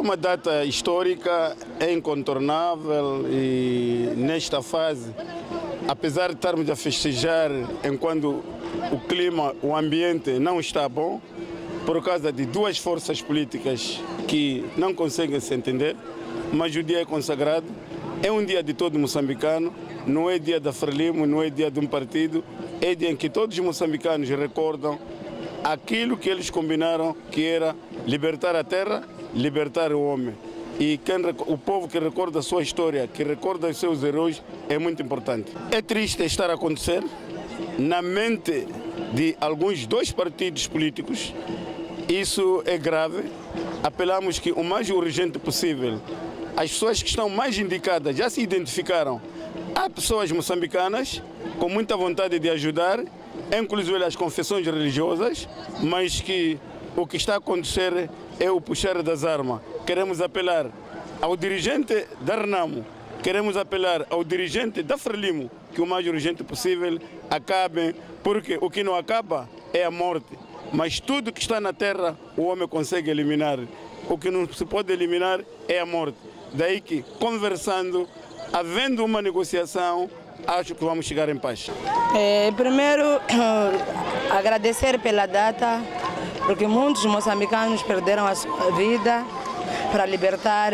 uma data histórica, é incontornável e nesta fase, apesar de estarmos a festejar enquanto o clima, o ambiente não está bom, por causa de duas forças políticas que não conseguem se entender, mas o dia é consagrado, é um dia de todo moçambicano, não é dia da Frelimo, não é dia de um partido, é dia em que todos os moçambicanos recordam aquilo que eles combinaram, que era libertar a terra, libertar o homem. E o povo que recorda a sua história, que recorda os seus heróis, é muito importante. É triste estar a acontecer na mente de alguns dois partidos políticos. Isso é grave. Apelamos que o mais urgente possível, as pessoas que estão mais indicadas já se identificaram. Há pessoas moçambicanas com muita vontade de ajudar, inclusive as confissões religiosas, mas que o que está a acontecer é o puxar das armas. Queremos apelar ao dirigente da Renamo, queremos apelar ao dirigente da Frelimo, que o mais urgente possível acabe, porque o que não acaba é a morte. Mas tudo que está na terra o homem consegue eliminar. O que não se pode eliminar é a morte. Daí que, conversando, havendo uma negociação, acho que vamos chegar em paz. Primeiro, agradecer pela data, porque muitos moçambicanos perderam a sua vida para libertar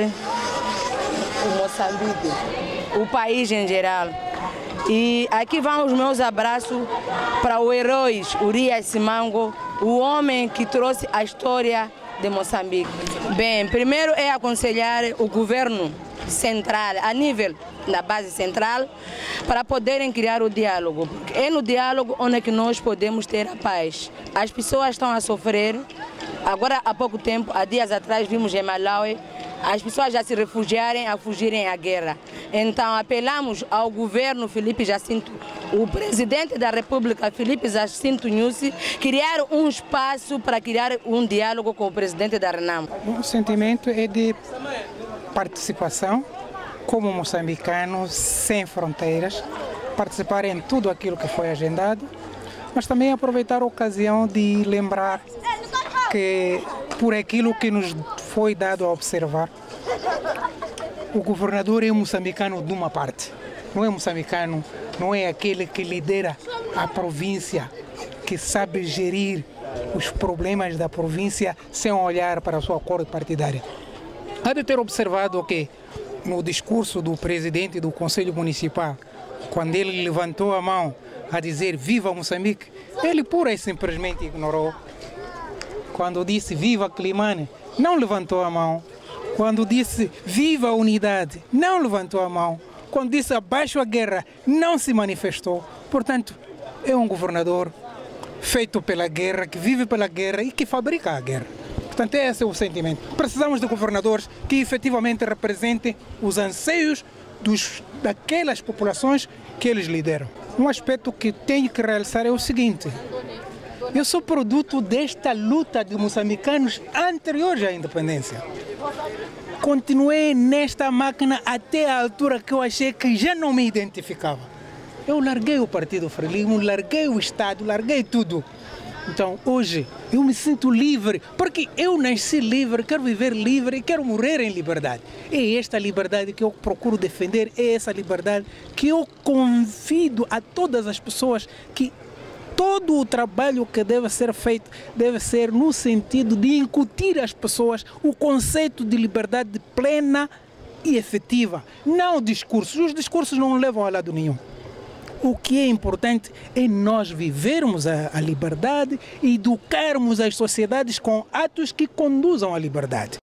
o Moçambique, o país em geral. E aqui vão os meus abraços para o herói Urias Simango, o homem que trouxe a história de Moçambique. Bem, primeiro é aconselhar o governo central, a nível da base central, para poderem criar o diálogo. Porque é no diálogo onde é que nós podemos ter a paz. As pessoas estão a sofrer. Agora, há pouco tempo, há dias atrás, vimos em Malawi, as pessoas já se refugiarem a fugirem à guerra. Então, apelamos ao governo Filipe Jacinto, o presidente da República, Filipe Jacinto Nyusi, criar um espaço para criar um diálogo com o presidente da Renamo. O sentimento é de participação, como moçambicanos, sem fronteiras, participar em tudo aquilo que foi agendado, mas também aproveitar a ocasião de lembrar que, por aquilo que nos foi dado a observar, o governador é moçambicano de uma parte. Não é moçambicano, não é aquele que lidera a província, que sabe gerir os problemas da província sem olhar para a sua cor partidária. Há de ter observado que no discurso do presidente do Conselho Municipal, quando ele levantou a mão a dizer viva Moçambique, ele pura e simplesmente ignorou. Quando disse viva Climane, não levantou a mão. Quando disse viva a unidade, não levantou a mão. Quando disse abaixo a guerra, não se manifestou. Portanto, é um governador feito pela guerra, que vive pela guerra e que fabrica a guerra. Portanto, esse é o sentimento. Precisamos de governadores que efetivamente representem os anseios daquelas populações que eles lideram. Um aspecto que tenho que realçar é o seguinte: eu sou produto desta luta de moçambicanos anteriores à independência. Continuei nesta máquina até a altura que eu achei que já não me identificava. Eu larguei o Partido Frelimo, larguei o Estado, larguei tudo. Então, hoje, eu me sinto livre, porque eu nasci livre, quero viver livre e quero morrer em liberdade. É esta liberdade que eu procuro defender, é essa liberdade que eu convido a todas as pessoas que todo o trabalho que deve ser feito deve ser no sentido de incutir às pessoas o conceito de liberdade plena e efetiva. Não discursos. Os discursos não levam a lado nenhum. O que é importante é nós vivermos a liberdade e educarmos as sociedades com atos que conduzam à liberdade.